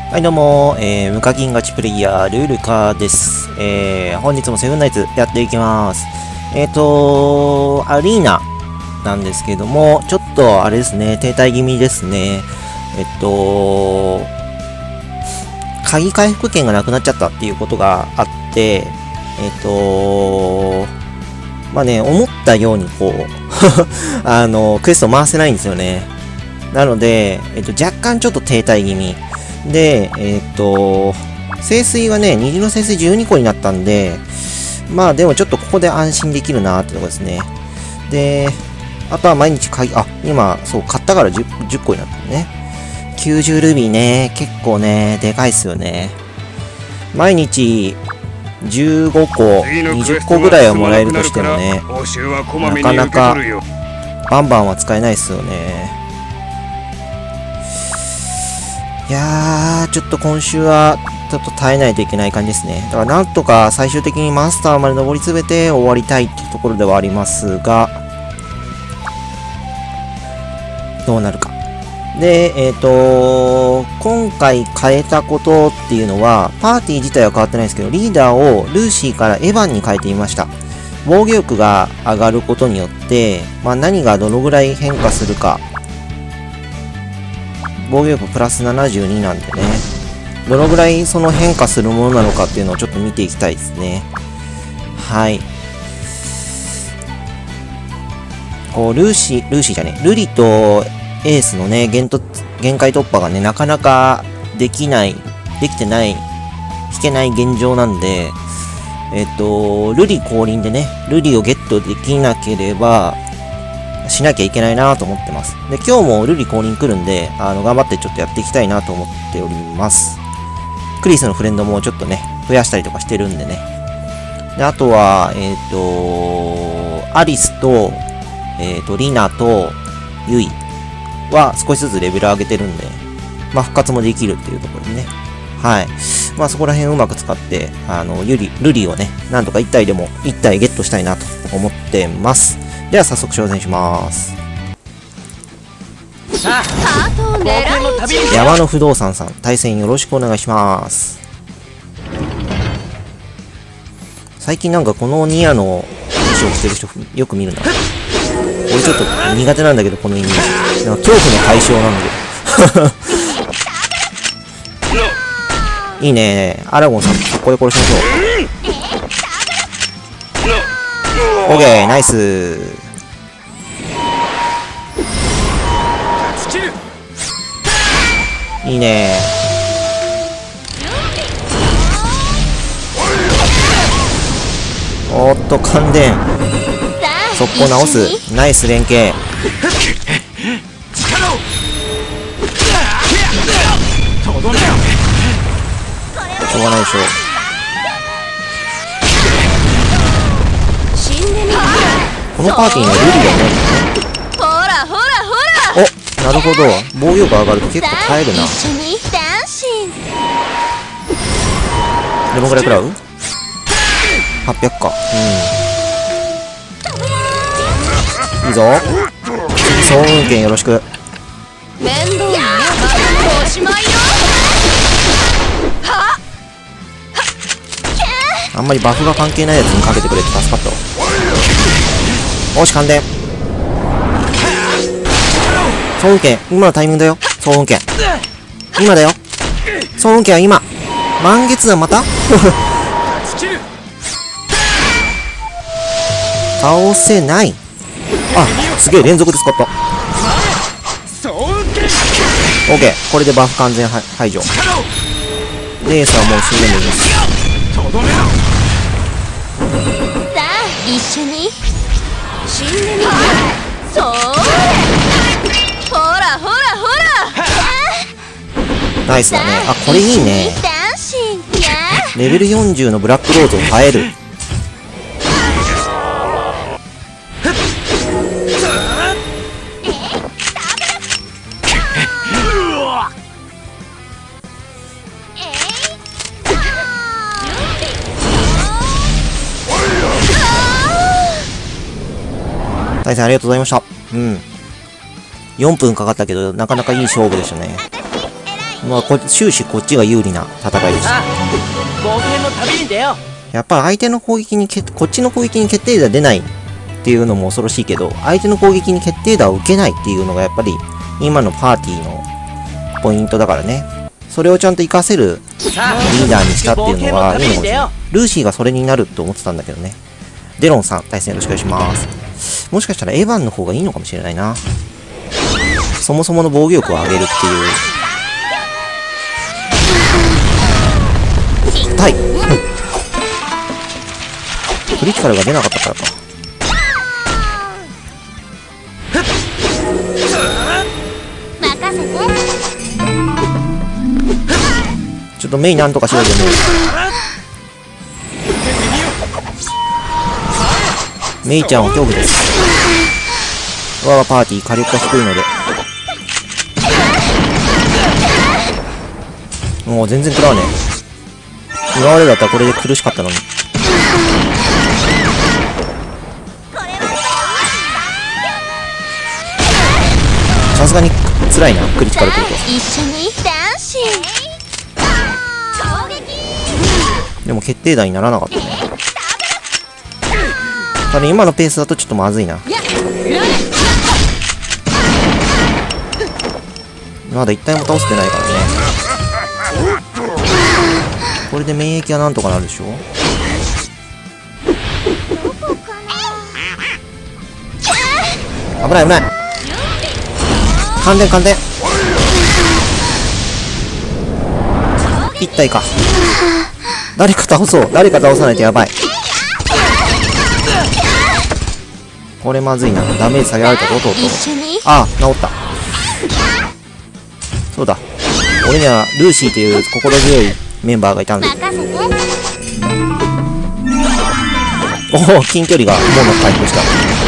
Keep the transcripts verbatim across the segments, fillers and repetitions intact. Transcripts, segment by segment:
はいどうも、えー、無課金ガチプレイヤー、ルールカーです。えー、本日もセブンナイツやっていきます。えーとー、アリーナなんですけども、ちょっとあれですね、停滞気味ですね。えっと鍵回復券がなくなっちゃったっていうことがあって、えっとまあね、思ったようにこう、あの、クエスト回せないんですよね。なので、えっと、若干ちょっと停滞気味。で、えっと、聖水がね、虹の聖水じゅうにこになったんで、まあでもちょっとここで安心できるなってとこですね。で、あとは毎日鍵、あ、今、そう、買ったから 10, じゅっこになったね。きゅうじゅうルビーね、結構ね、でかいっすよね。毎日、じゅうごこ、にじゅっこぐらいはもらえるとしてもね、なかなか、バンバンは使えないっすよね。いやー、ちょっと今週は、ちょっと耐えないといけない感じですね。だからなんとか最終的にマスターまで登り詰めて終わりたいっていうところではありますが、どうなるか。で、えっと、今回変えたことっていうのは、パーティー自体は変わってないですけど、リーダーをルーシーからエヴァンに変えてみました。防御力が上がることによって、まあ何がどのぐらい変化するか。防御力プラスななじゅうになんでね、どのぐらいその変化するものなのかっていうのをちょっと見ていきたいですね。はい。こう、ルーシー、ルーシーじゃね、ルリとエースのね、限と限界突破がね、なかなかできない、できてない、引けない現状なんで、えっと、ルリ降臨でね、ルリをゲットできなければ、しなきゃいけないなと思ってます。で、今日もルリ降臨来るんで、あの、頑張ってちょっとやっていきたいなと思っております。クリスのフレンドもちょっとね、増やしたりとかしてるんでね。で、あとは、えっと、アリスと、えっと、リナと、ユイは少しずつレベル上げてるんで、まあ、復活もできるっていうところでね。はい。まあ、そこら辺うまく使って、あの、ユリ、ルリをね、なんとかいち体でもいち体ゲットしたいなと思ってます。では早速挑戦します。山の不動産さん、対戦よろしくお願いします。最近なんかこのニアの衣装着てる人よく見るな。俺ちょっと苦手なんだけど、このイメージ。なんか恐怖の対象なんだけど。いいね。アラゴンさん、ここで殺しましょう。オーケー、ナイス。いいね。おっと、感電。速攻直す。ナイス連携。しょうがないでしょ。このパーティーにはルリがいないのね。お、なるほど。防御が上がると結構耐えるな。どのぐらい食らう ?はっぴゃく か。うん。いいぞ。総運権よろしく。あんまりバフが関係ないやつにかけてくれて助かったわ。おし、感電。総運権、今のタイミングだよ。総運権。今だよ。総運権は今。満月はまた倒せない。あ、すげえ、連続で使った。オーケー、これでバフ完全排除。レースはもう死んでもいいです。一緒に死んでみる。そう。ほらほらほら。ナイスだね。あ、これいいね。レベルよんじゅうのブラックローズを耐える。対戦ありがとうございました。うん。よんぷんかかったけど、なかなかいい勝負でしたね。 まあこ終始こっちが有利な戦いでした。 冒険の旅に出よう。やっぱ相手の攻撃にけこっちの攻撃に決定打出ないっていうのも恐ろしいけど、相手の攻撃に決定打を受けないっていうのがやっぱり今のパーティーのポイントだからね。それをちゃんと活かせるリーダーにしたっていうのはいいのかもしれない。ルーシーがそれになるって思ってたんだけどね。デロンさん、対戦よろしくお願いします。もしかしたらエヴァンの方がいいのかもしれないな。そもそもの防御力を上げるっていう。痛いクリティカルが出なかったからか。ちょっとメイなんとかしろよね。メイちゃんは恐怖です。我がパーティー火力が低いのでもう全然食らわねえ。今までだったらこれで苦しかったのに。さすがに辛いな、クリティカル来ると。でも決定打にならなかったね。ただ今のペースだとちょっとまずいな。まだ一体も倒せてないからね。これで免疫はなんとかなるでしょ。危ない危ない。感電感電。一体か。誰か倒そう。誰か倒さないとやばい。これまずいな。ダメージ下げられたぞとうとう。ああ、治った。そうだ。俺にはルーシーという心強いメンバーがいたんで。おお、近距離がもう回復した。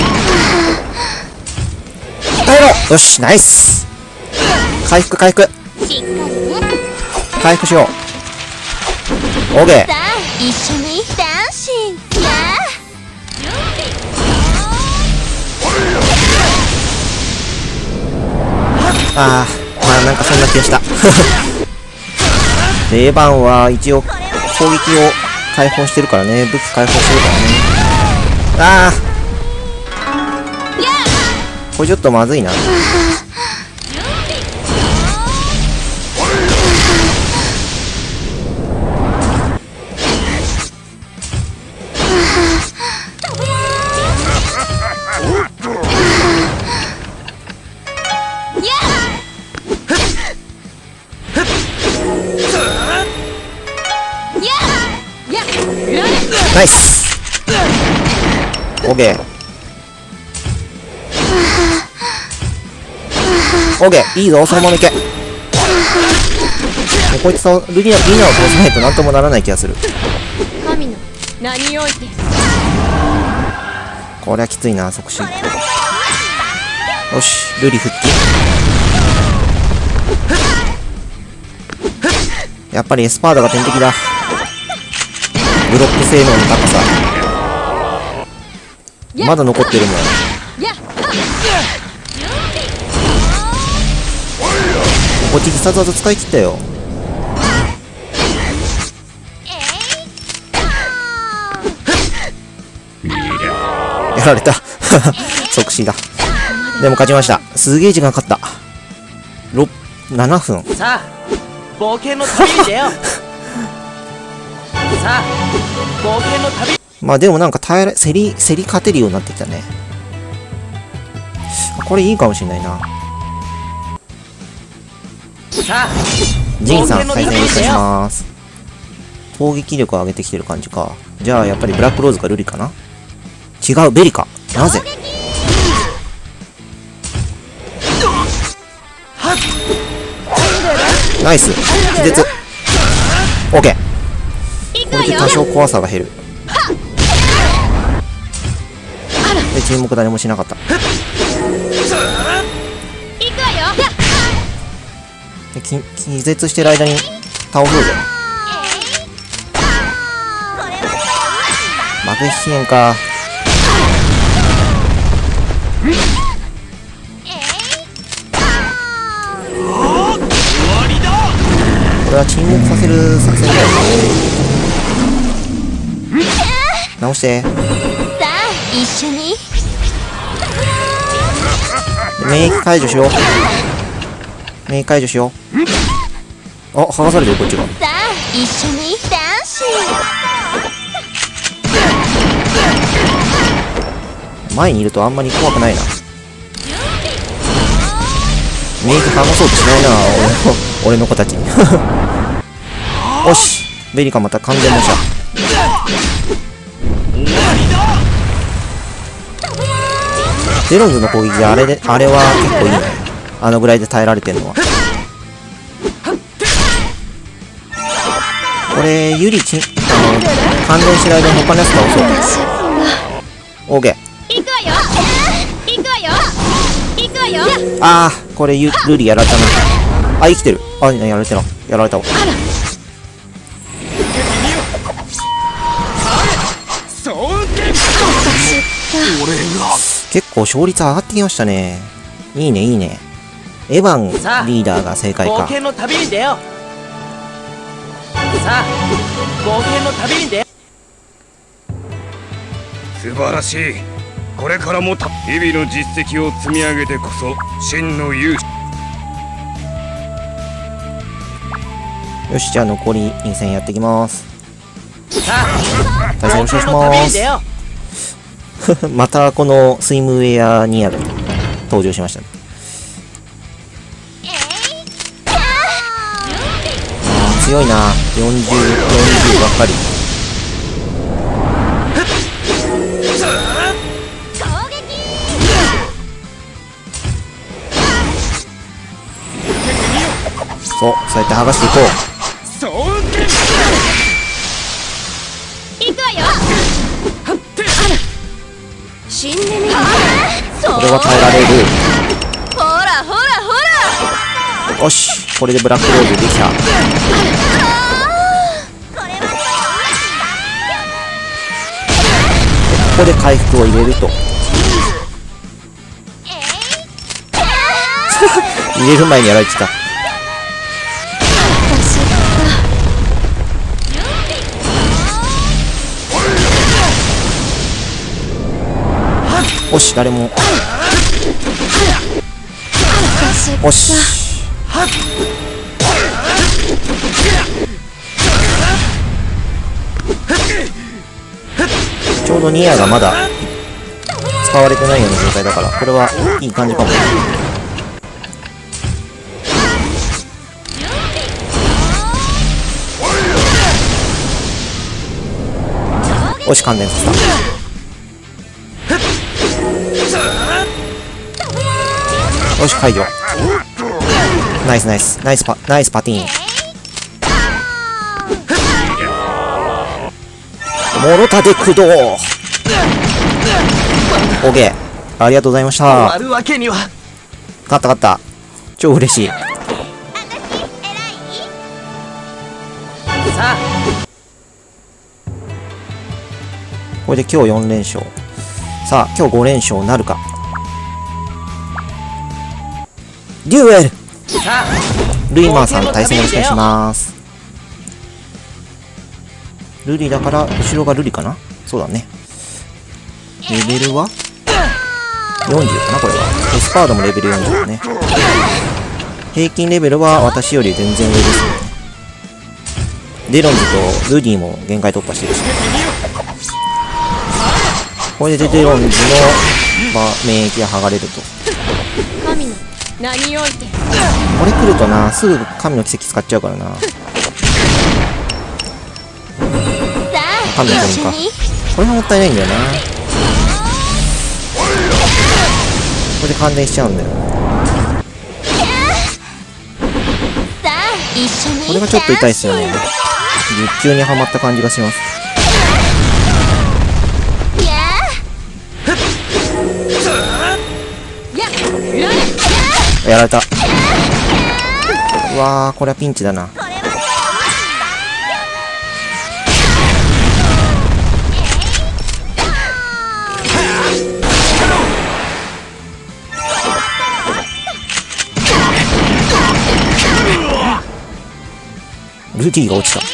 耐えろ。よし、ナイス。回復回復回復しよう。オーケー。あー、まあなんかそんな気がしたでエヴァンは一応攻撃を解放してるからね。武器解放してるからね。あー、これちょっとまずいな。ナイス。オーケー。オーケー。いいぞ、そのままいけ。もうこいつとルリナ、リナを倒さないとなんともならない気がする。神の何を言って。これはきついな、即死。よし、ルリ復帰。やっぱりエスパーダが天敵だ。ブロック性能の高さ。まだ残ってるんだよ。こっち必殺技使い切ったよ。やられた即死だ。でも勝ちました。すげえ時間かかった。ろななふん。 さあ冒険の旅に出ようさあ冒険の旅。 まあでもなんか耐えら競り競り勝てるようになってきたね。これいいかもしれないな。 さあジンさん対戦よろしくお願いします。攻撃力を上げてきてる感じか。じゃあやっぱりブラックローズかルリかな。違う、ベリか。なぜ。ナイス。気絶。オーケー。これで多少怖さが減る。で注目誰もしなかった。で気気絶してる間に倒そうぜ。爆撃支援か。 これは沈黙させる作戦だよ。直して。 さあ一緒に免疫解除しよう。免疫解除しよう。あ、剥がされてるこっちが。 さあ一緒にダンシ前にいるとあんまり怖くないな。免疫剥がそうとしないな、俺の俺の子たちに。よし、ベリカまた完全模写。デロンズの攻撃であれであれは結構いいね。あのぐらいで耐えられてるのは。これユリチンあの関連しないで他のやつ倒そう。オーケー。 行くわよ行くわよ行くわよ。 あー、これユルリやられたな。あ、生きてる。あ、やられてな。やられたわ。結構勝率上がってきましたね。いいねいいね。エヴァンリーダーが正解か。 冒険の旅に出よう。さあ冒険の旅に出よ素晴らしい。これからもた日々の実績を積み上げてこそ真の勇士。 よし、じゃあ残りに戦やっていきます。 う。さあ対戦よろしくお冒険の願いし旅に出よます。またこのスイムウェアニアが登場しましたね。あー強いな。よんじゅう、よんじゅうばっかり。そう、そうやって剥がしていこう。 行くわよ死んでみる。 これは耐えられる。 ほらほらほら。 よし、これでブラックローズできた。ここで回復を入れると。入れる前にやられてた。よし、誰も。よし。ちょうどニアがまだ使われてないような状態だから、これはいい感じかも。よし、感電させた。よし、解除。ナイスナイスナイスパナイスパティーン。モロタで駆動。オーケー、ありがとうございましう。終た。 わるわけには。 勝った勝った。超嬉しい。 さあこれで今日よん連勝。さあ、今日ご連勝なるか。デュエル。 さあルイマーさん対戦よろしくお願いします。ルリだから後ろがルリかな。そうだね。レベルはよんじゅうかな。これはエスパードもレベルよんじゅうだね。平均レベルは私より全然上ですね。デロンズとルディも限界突破してるし、これでデロンズの、まあ、免疫が剥がれると。 神の何をいて。 これ来るとな、すぐ神の奇跡使っちゃうからな。 さあ神の子か。これがもったいないんだよな。これで感電しちゃうんだよ。 さあ一緒に。 これがちょっと痛いっすよね。術中にはまった感じがします。やられた。うわー、これはピンチだな。 ルディが落ちた。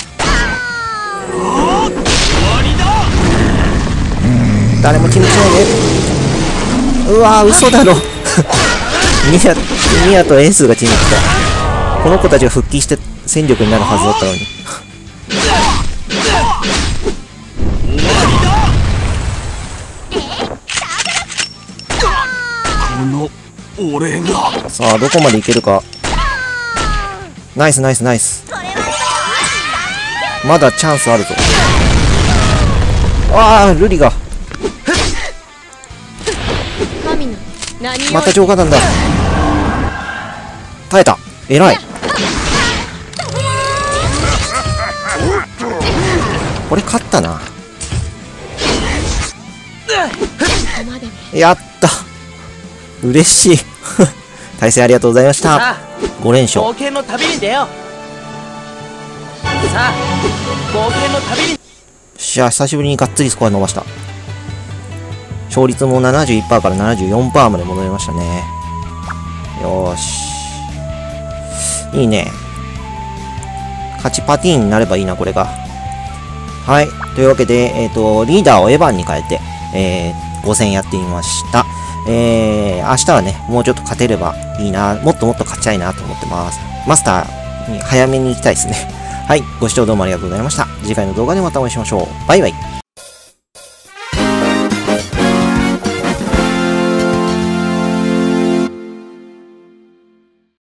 誰も気にしないで。うわー、嘘だろ。ミヤ、ミヤとエースがチーム来た。この子たちが復帰して戦力になるはずだったのに。 この俺が。 さあ、どこまでいけるか。ナイスナイスナイス。まだチャンスあるぞ。ああ、ルリが。また浄化弾だ。耐えた。偉い。これ勝ったな。やった。嬉しい。対戦ありがとうございました。ご連勝。 冒険の旅に出よう。さあ、冒険の旅に。 よっしゃ、久しぶりにがっつりスコア伸ばした。勝率も ななじゅういちパーセント から ななじゅうよんパーセント まで戻りましたね。よーし。いいね。勝ちパティーンになればいいな、これが。はい。というわけで、えっと、リーダーをエヴァンに変えて、えー、ご戦やってみました。えー、明日はね、もうちょっと勝てればいいな、もっともっと勝ちたいなと思ってます。マスターに早めに行きたいですね。はい。ご視聴どうもありがとうございました。次回の動画でまたお会いしましょう。バイバイ。